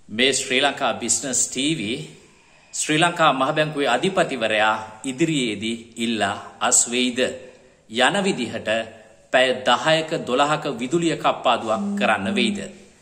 මේ Sri Lanka business TV Sri Lanka මහ බැංකුවේ අධිපතිවරයා ඉදිරියේදී ඉල්ලා අස්වැයිද යන විදිහට පැය 10ක 12ක විදුලිය කප්පාදුවක් කරන්න වෙයිද?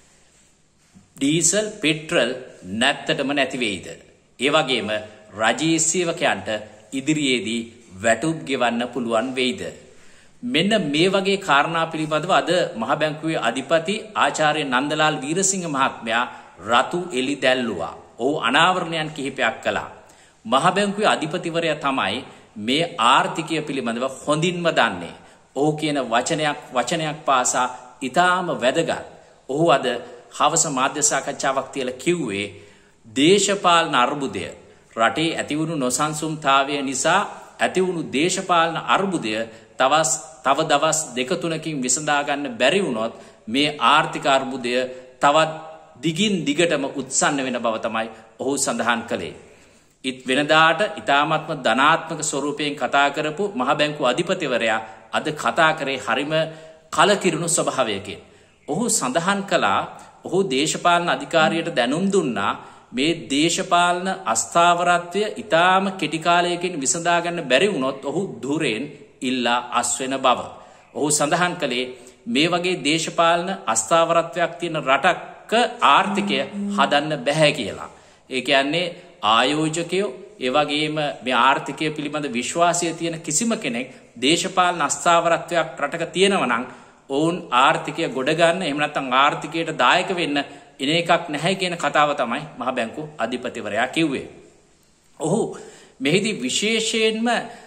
ඩීසල් පෙට්‍රල් නැත්තටම නැති වෙයිද? ඒ වගේම රජයේ සේවකයන්ට ඉදිරියේදී වැටුප් ගෙවන්න පුළුවන් වෙයිද? මෙන්න මේ වගේ කාරණා පිළිබඳව අද මහ බැංකුවේ අධිපති ආචාර්ය නන්දලාල් වීරසිංහ මහත්මයා රතු එලි දැල්ලුවා. ඔහු අනාවරණයන් කිහිපයක් කළා. මහ බැංකුවේ අධිපතිවරයා තමයි මේ ආර්ථිකය පිළිබඳව හොඳින්ම දන්නේ. ඔහු කියන වචනයක් පාසා ඊටාම වැදගත්. ඔහු අද හවස මාධ්‍ය සාකච්ඡාවක් තියලා කිව්වේ දේශපාලන අර්බුදය රටේ ඇතිවුණු නොසන්සුන්තාවය නිසා ඇතිවුණු දේශපාලන අර්බුදය තව දවස් දෙක තුනකින් විසඳා ගන්න බැරි වුණොත් මේ ආර්ථික අර්බුදය තවත් දිගින් දිගටම උත්සන්න වෙන බව තමයි ඔහු සඳහන් කළේ. වෙනදාට ඊ타ත්ම ධනාත්මක ස්වරූපයෙන් කතා කරපු මහ බැංකුව අධිපතිවරයා අද කතා කරේ හරිම කලකිරුණු ස්වභාවයකින්. ඔහු සඳහන් කළා ඔහු දේශපාලන අධිකාරියට දැනුම් දුන්නා මේ දේශපාලන අස්ථාවරත්වය ඊටාම කෙටි කාලයකින් විසඳා ගන්න බැරි වුණොත් ඔහු ධුරයෙන් ඉල්ලා අස්වෙන බව. ඔහු සඳහන් කළේ මේ වගේ දේශපාලන අස්ථාවරත්වයක් තියෙන රටක ආර්ථිකය හදන්න බැහැ කියලා. ඒ කියන්නේ ආයෝජකයෝ ඒ වගේම මේ ආර්ථිකය පිළිබඳ විශ්වාසය තියෙන කිසිම කෙනෙක් දේශපාලන අස්ථාවරත්වයක් රටක තියෙනවා නම් ඔවුන් ආර්ථිකය ගොඩ ගන්න එහෙම නැත්නම් ආර්ථිකයට දායක වෙන්න ඉන එකක් නැහැ කියන කතාව තමයි මහ බැංකුව අධිපතිවරයා කිව්වේ. ඔහු මෙහිදී විශේෂයෙන්ම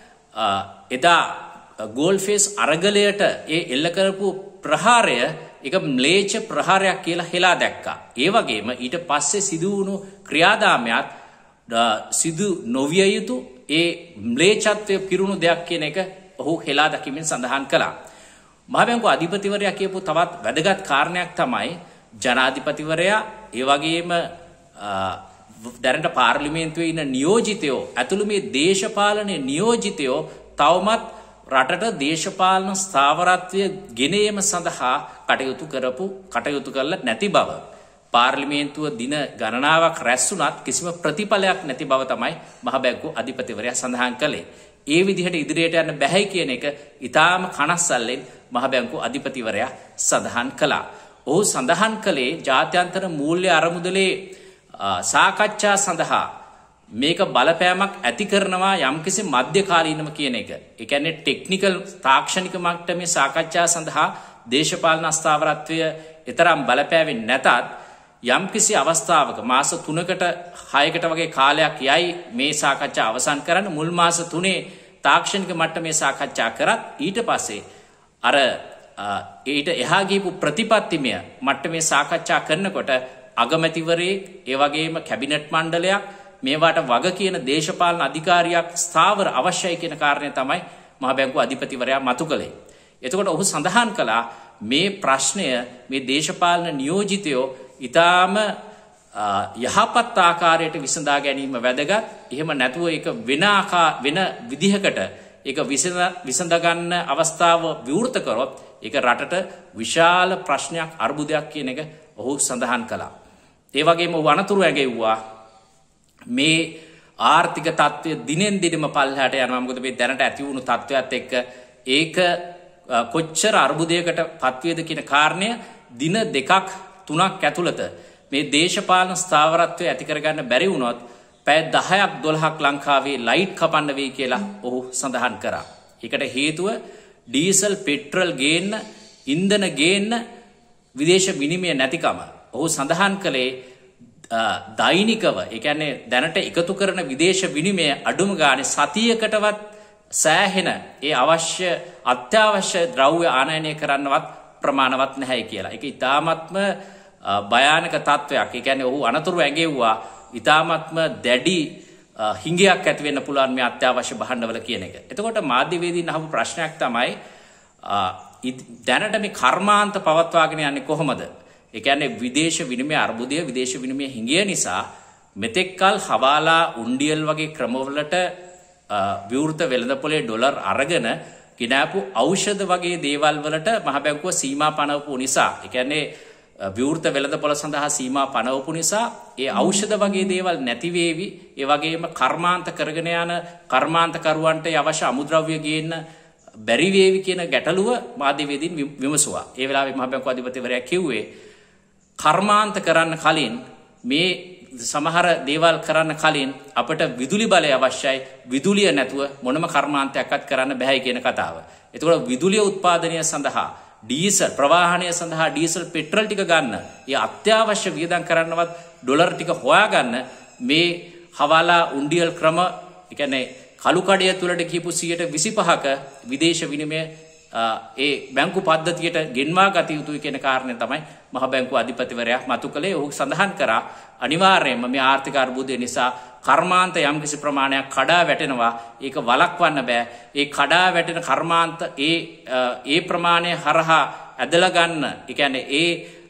එදා ගෝල්ෆේස් අරගලයට ඒ එල්ල කරපු ප්‍රහාරය එක ම්ලේච්ඡ ප්‍රහාරයක් කියලා හෙලා දැක්කා. ඒ වගේම ඊට පස්සේ සිදු වුණු ක්‍රියාදාමයක් සිදු නොවිය යුතු ඒ ම්ලේච්ඡත්වයේ පිරුණු දෙයක් කියන එක ඔහු හෙලා දකිමින් සඳහන් කළා. මහ බැංකුව අධිපතිවරයා කියපු තවත් වැදගත් කාරණයක් තමයි ජනාධිපතිවරයා ඒ වගේම දැනට පාර්ලිමේන්තුවේ ඉන්න නියෝජිතයෝ ඇතුළු මේ දේශපාලනයේ නියෝජිතයෝ තවමත් රටට දේශපාලන ස්ථාවරත්වය ගෙනීම සඳහා කටයුතු කරලා නැති බව. පාර්ලිමේන්තුව දින ගණනාවක් රැස් වුණත් කිසිම ප්‍රතිඵලයක් නැති බව තමයි මහ බැංකුව අධිපතිවරයා සඳහන් කළේ. ඒ විදිහට ඉදිරියට යන්න බැහැ කියන එක ඊටාම කනස්සල්ලෙන් මහ බැංකුව අධිපතිවරයා සඳහන් කළා. ඔහු සඳහන් කළේ ජාත්‍යන්තර මූල්‍ය අරමුදලේ සාකච්ඡා සඳහා මේක බලපෑමක් ඇති කරනවා යම්කිසි මධ්‍යකාලීනම කියන එක. ඒ කියන්නේ ටෙක්නිකල් තාක්ෂණික මට්ටමේ සාකච්ඡා සඳහා දේශපාලන අස්ථාවරත්වය ඊතරම් බලපෑවෙන්නේ නැතත් යම්කිසි අවස්ථාවක මාස 3කට 6කට වගේ කාලයක් යයි මේ සාකච්ඡා අවසන් කරන්න. මුල් මාස 3 තාක්ෂණික මට්ටමේ සාකච්ඡා කරත් ඊට පස්සේ අර ඊට එහා ගියපු ප්‍රතිපත්තිමය මට්ටමේ සාකච්ඡා කරනකොට අගමැතිවරයෙක් ඒ වගේම කැබිනට් මණ්ඩලයක් මේවට වග කියන දේශපාලන අධිකාරියක් ස්ථාවර අවශ්‍යයි කියන කාරණය තමයි මහ බැංකුව අධිපතිවරයා මතු කළේ. එතකොට ඔහු සඳහන් කළා මේ ප්‍රශ්නය මේ දේශපාලන නියෝජිතයෝ ඊටාම යහපත් ආකාරයට විසඳා ගැනීම වැදගත්. එහෙම නැතුව ඒක වෙන විදිහකට ඒක විසඳ ගන්න අවස්ථාව විවෘත කරොත් ඒක රටට විශාල ප්‍රශ්නයක් අර්බුදයක් කියන එක ඔහු සඳහන් කළා. ඒ වගේම වනතුරු ඇගෙව්වා මේ ආර්ථික තත්ත්වය දිනෙන් දිනම පල්ලෙහාට යනවා. මොකද මේ දැනට ඇති වුණු තත්ත්වයක් එක්ක ඒක කොච්චර අර්බුදයකට පත්වේද කියන කාරණය දින 2ක් 3ක් ඇතුළත මේ දේශපාලන ස්ථාවරත්වය ඇති කරගන්න බැරි වුණොත් පැය 10ක් 12ක් ලංකාවේ ලයිට් කපන්න වෙයි කියලා ඔහු සඳහන් කරා. ඒකට හේතුව ඩීසල් පෙට්‍රල් ගේන්න ඉන්ධන ගේන්න විදේශ විනිමය නැතිකම. ඔහු සඳහන් කළේ දෛනිකව ඒ කියන්නේ දැනට එකතු කරන විදේශ විනිමය අඩුම ගානේ සතියකටවත් සෑහෙන ඒ අත්‍යවශ්‍ය ද්‍රව්‍ය ආනයනය කරන්නවත් ප්‍රමාණවත් නැහැ කියලා. ඒක ඊ타ත්ම භයානක තත්වයක්. ඒ කියන්නේ ඔහු අනතුරු ඇගෙව්වා ඊ타ත්ම දැඩි හිඟයක් ඇති වෙන්න පුළුවන් මේ අත්‍යවශ්‍ය භාණ්ඩවල කියන එක. එතකොට මාධ්‍යවේදීන් අහපු ප්‍රශ්නයක් තමයි දැනට මේ කර්මාන්ත පවත්වාගෙන යන්නේ කොහොමද? ඒ කියන්නේ විදේශ විනිමය අර්බුදය විදේශ විනිමය හිඟය නිසා මෙතෙක්කල් හවාලා උණ්ඩියල් වගේ ක්‍රමවලට විවෘත වෙළඳපොලේ ඩොලර් අරගෙන ගෙනාපු ඖෂධ වගේ දේවල් වලට මහ බැංකුව සීමා පනවපු නිසා ඒ කියන්නේ විවෘත වෙළඳපොළ සඳහා සීමා පනවපු නිසා ඒ ඖෂධ වගේ දේවල් නැති වේවි. ඒ වගේම කර්මාන්ත කරගෙන යන කර්මාන්තකරුවන්ට අවශ්‍ය අමුද්‍රව්‍ය ගේන්න බැරි වේවි කියන ගැටලුව මාධ්‍යවේදීන් විමසුවා. ඒ වෙලාවේ මහ බැංකුව අධිපතිවරයා කිව්වේ කර්මාන්ත කරන්න කලින් මේ සමහර දේවල් කරන්න කලින් අපට විදුලි බලය අවශ්‍යයි. විදුලිය නැතුව මොනම කර්මාන්තයක්වත් කරන්න බැහැ කියන කතාව. එතකොට විදුලිය උත්පාදනය සඳහා ඩීසල් ප්‍රවාහනය සඳහා ඩීසල් පෙට්‍රල් ටික ගන්න, ඒ අත්‍යවශ්‍ය වියදම් කරන්නවත් ඩොලර් ටික හොයාගන්න මේ හවාලා උණ්ඩියල් ක්‍රම, ඒ කියන්නේ කළු කඩය තුලට කියපු 25%ක විදේශ විනිමය ඒ බැංකු පද්ධතියට ගෙන්වා ගත යුතුයි කියන කාරණය තමයි මහ බැංකුව අධිපතිවරයා මතු කළේ. ඔහු සඳහන් කරා අනිවාර්යයෙන්ම මේ ආර්ථික අර්බුදය නිසා කර්මාන්ත යම්කිසි ප්‍රමාණයක් කඩා වැටෙනවා. ඒක වළක්වන්න බෑ. ඒ කඩා වැටෙන කර්මාන්ත ඒ ප්‍රමාණය හරහා ඇදලා ගන්න, ඒ කියන්නේ ඒ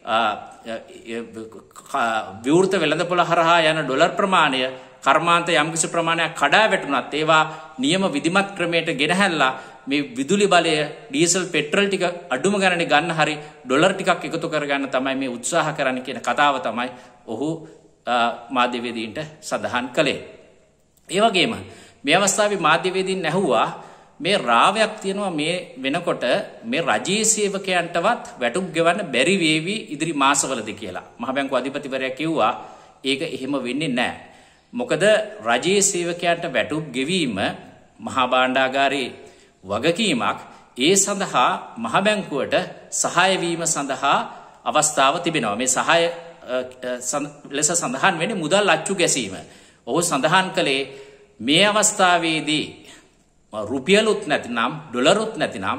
විවෘත වෙළඳපොළ හරහා යන ඩොලර් ප්‍රමාණය කර්මාන්ත යම්කිසි ප්‍රමාණයක් කඩා වැටුණත් ඒවා නියම විධිමත් ක්‍රමයට ගෙනහැල්ලා මේ විදුලි බලය ඩීසල් පෙට්‍රල් ටික අඩුම ගණනේ ගන්න හරි ඩොලර් ටිකක් එකතු කරගන්න තමයි මේ උත්සාහ කරන්න කියන කතාව තමයි ඔහු මාධ්‍යවේදීන්ට සඳහන් කළේ. ඒ වගේම මේ අවස්ථාවේ මාධ්‍යවේදීන් ඇහුවා මේ රාවයක් තියෙනවා මේ වෙනකොට මේ රජයේ සේවකයන්ටවත් වැටුප් ගෙවන්න බැරි වේවි ඉදිරි මාසවලදී කියලා. මහ බැංකුව අධිපතිවරයා කිව්වා ඒක එහෙම වෙන්නේ නැහැ. මොකද රජයේ සේවකයන්ට වැටුප් ගෙවීම මහා භාණ්ඩාගාරයේ වගකීමක්. ඒ සඳහා මහ බැංකුවට සහාය වීම සඳහා අවස්ථාව තිබෙනවා. මේ සහාය ලෙස සඳහන් වෙන්නේ මුදල් අච්චු ගැසීම. ඔහු සඳහන් කළේ මේ අවස්ථාවේදී රුපියලුත් නැතිනම් ඩොලරුත් නැතිනම්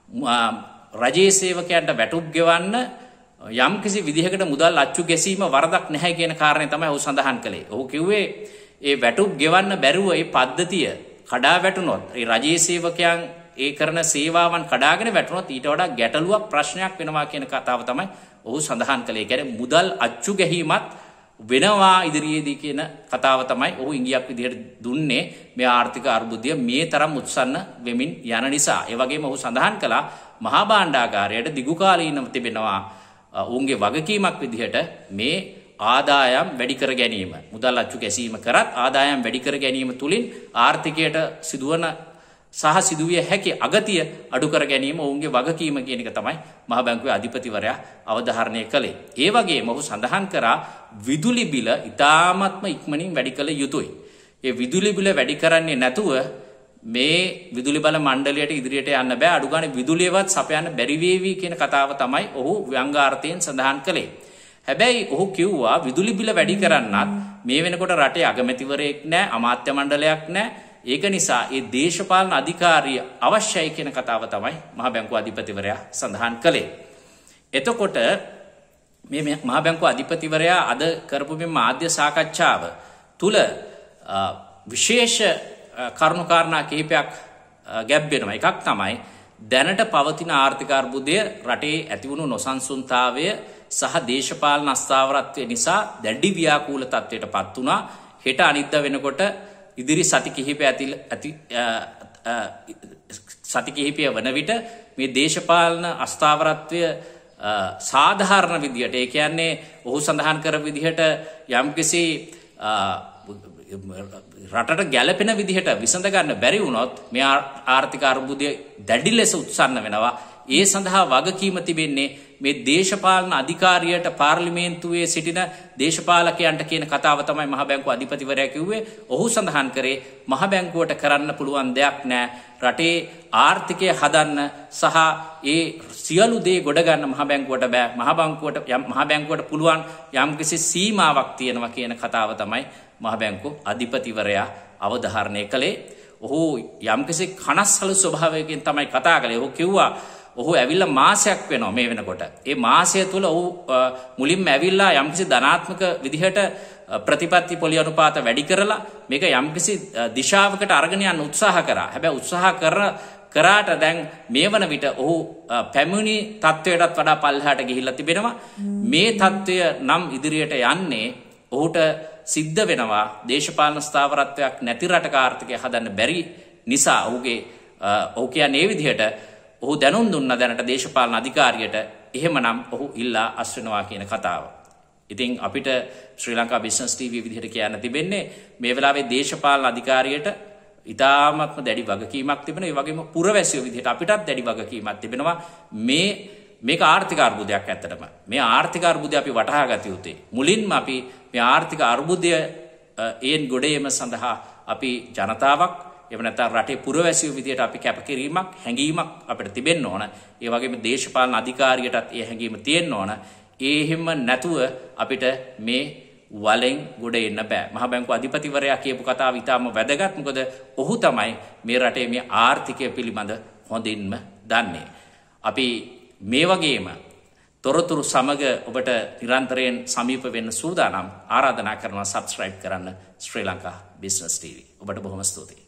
රජයේ සේවකයන්ට වැටුප් ගෙවන්න යම් කිසි විදිහකට මුදල් අච්චු ගැසීම වරදක් නැහැ කියන කාරණය තමයි ඔහු සඳහන් කළේ. ඔහු කිව්වේ ඒ වැටුප් ගෙවන්න බැරුව ඒ පද්ධතිය කඩා වැටුනොත්, ඒ රජයේ සේවකයන් ඒ කරන සේවාවන් කඩාගෙන වැටුනොත් ඊට වඩා ගැටලුවක් ප්‍රශ්නයක් වෙනවා කියන කතාව තමයි ඔහු සඳහන් කළේ. ඒ කියන්නේ මුදල් අච්චු ගැහිමත් වෙනවා ඉදිරියේදී කියන කතාව තමයි ඔහු ඉංගියක් විදිහට දුන්නේ මේ ආර්ථික අර්බුදය මේ තරම් උත්සන්න වෙමින් යන නිසා. ඒ වගේම ඔහු සඳහන් කළා මහා භාණ්ඩාගාරයට දිගුකාලීනව තිබෙනවා ඔවුන්ගේ වගකීමක් විදිහට මේ ආදායම් වැඩි කර ගැනීම. මුදල් අච්චු ගැසීම කරත් ආදායම් වැඩි කර ගැනීම තුලින් ආර්ථිකයට සිදුවන සහ සිදුවිය හැකි අගතිය අඩු කර ගැනීම ඔවුන්ගේ වගකීම කියන එක තමයි මහ බැංකුවේ අධිපතිවරයා අවධාරණය කළේ. ඒ වගේම ඔහු සඳහන් කරා විදුලි බිල ඉතාමත්ම ඉක්මනින් වැඩි කළ යුතුයි. ඒ විදුලි බිල වැඩි කරන්නේ නැතුව මේ විදුලි බල මණ්ඩලයට ඉදිරියට යන්න බෑ. අඩු ගානේ විදුලියවත් සපයන්න බැරි වේවි කියන කතාව තමයි ඔහු ව්‍යංගාර්ථයෙන් සඳහන් කළේ. හැබැයි ඔහු කිව්වා විදුලි බිල වැඩි කරන්නත් මේ වෙනකොට රටේ අගමැතිවරයෙක් නැහැ, අමාත්‍ය මණ්ඩලයක් නැහැ. ඒක නිසා ඒ දේශපාලන අධිකාරිය අවශ්‍යයි කියන කතාව තමයි මහ බැංකුව අධිපතිවරයා සඳහන් කළේ. එතකොට මේ මහ බැංකුව අධිපතිවරයා අද කරපු මේ මාධ්‍ය සාකච්ඡාව තුල විශේෂ කරුණුකාරණා කිහිපයක් ගැබ්වෙනවා. එකක් තමයි දැනට පවතින ආර්ථික අර්බුදය, රටේ ඇතිවුණු නොසන්සුන්තාවය සහ දේශපාලන අස්ථාවරත්වය නිසා දැඩි ව්‍යාකූල තත්ත්වයට පත් වුණා. හෙට අනිද්දා වෙනකොට ඉදිරි සති කිහිපය වන විට මේ දේශපාලන අස්ථාවරත්වය සාධාරණ විදිහට, ඒ කියන්නේ ඔහු සඳහන් කරපු විදිහට යම්කිසි රටට ගැළපෙන විදිහට විසඳ ගන්න බැරි වුණොත් මේ ආර්ථික අර්බුදය දැඩි ලෙස උත්සන්න වෙනවා. ඒ සඳහා වගකීම තිබෙන්නේ මේ දේශපාලන අධිකාරියට, පාර්ලිමේන්තුවේ සිටින දේශපාලකයන්ට කියන කතාව තමයි මහ බැංකුව අධිපතිවරයා කිව්වේ. ඔහු සඳහන් කරේ මහ බැංකුවට කරන්න පුළුවන් දෙයක් නැහැ. රටේ ආර්ථිකය හදන්න සහ ඒ සියලු දේ ගොඩ ගන්න මහ බැංකුවට බෑ. මහ බැංකුවට පුළුවන් යම්කිසි සීමාවක් තියෙනවා කියන කතාව තමයි මහ බැංකුව අධිපතිවරයා අවධාරණය කළේ. ඔහු යම්කිසි කනස්සලු ස්වභාවයකින් තමයි කතා කළේ. ඔහු කිව්වා ඔහු ඇවිල්ලා මාසයක් වෙනවා මේ වෙනකොට. ඒ මාසය තුල ඔහු මුලින්ම ඇවිල්ලා යම්කිසි ධනාත්මක විදිහට ප්‍රතිපත්ති පොලි අනුපාත වැඩි කරලා මේක යම්කිසි දිශාවකට අරගෙන යන්න උත්සාහ කරා. හැබැයි උත්සාහ කරාට දැන් මේ වන විට ඔහු පැමිණි තත්වයටත් වඩා පල්ලෙහාට ගිහිල්ලා තිබෙනවා. මේ තත්වය නම් ඉදිරියට යන්නේ ඔහුට සිද්ධ වෙනවා දේශපාලන ස්ථාවරත්වයක් නැති රටක ආර්ථිකය හදන්න බැරි නිසා. ඔහු කියන්නේ මේ විදිහට ඔහු දැනුම් දුන්නා දැනට දේශපාලන අධිකාරියට එහෙමනම් ඔහු ඉල්ලා අස්වෙනවා කියන කතාව. ඉතින් අපිට ශ්‍රී ලංකා බිස්නස් ටීවී විදිහට කියන්න තිබෙන්නේ මේ වෙලාවේ දේශපාලන අධිකාරියට ඉතාමත්ම දැඩි වගකීමක් තිබෙනවා. ඒ වගේම පුරවැසියෝ විදිහට අපිටත් දැඩි වගකීමක් තිබෙනවා. මේක ආර්ථික අර්බුදයක් ඇත්තටම. මේ ආර්ථික අර්බුදය අපි වටහා ගත යුතුයි. මුලින්ම අපි මේ ආර්ථික අර්බුදය ඒන් ගොඩේම සඳහා අපි ජනතාවක් එහෙම නැත්නම් රටේ පුරවැසියෝ විදියට අපි කැපකිරීමක් හැඟීමක් අපිට තිබෙන්න ඕන. ඒ වගේම දේශපාලන අධිකාරියටත් ඒ හැඟීම තියෙන්න ඕන. ඒ හැම නැතුව අපිට මේ වලෙන් ගොඩ එන්න බෑ. මහ බැංකුව අධිපතිවරයා කියපු කතාව ඉතාම වැදගත්. මොකද ඔහු තමයි මේ රටේ මේ ආර්ථිකය පිළිබඳ හොඳින්ම දන්නේ. අපි මේ වගේම තොරතුරු සමග ඔබට නිරන්තරයෙන් සමීප වෙන්න සූදානම්. ආරාධනා කරනවා subscribe කරන්න ශ්‍රී ලංකා බිස්නස් ටීවී. ඔබට බොහොම ස්තුතියි.